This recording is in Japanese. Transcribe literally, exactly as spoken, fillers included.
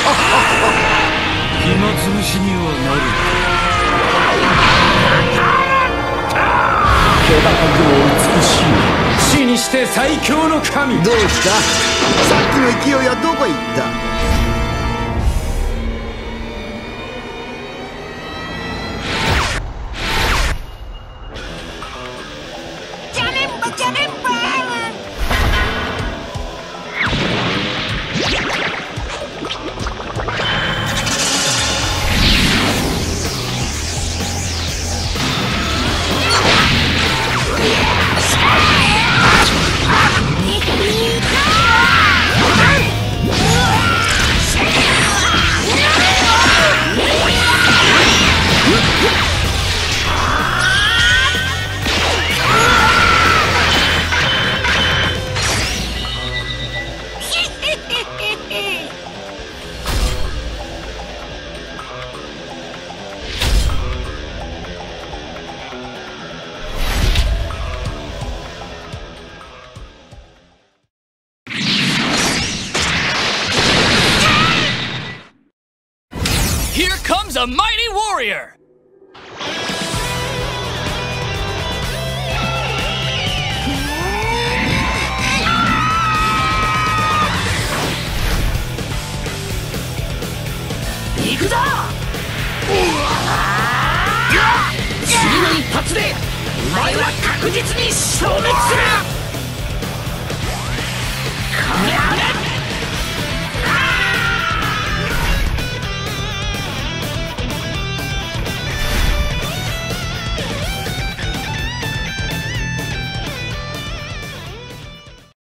暇つぶしにはなる。 気高くも美しい。 死にして最強の神。 どうした？さっきの勢いはどこ行った？ ジャネンバジャネンバ。 Here comes a mighty warrior! Ikuzo! 次の一発でお前は確実に消滅する！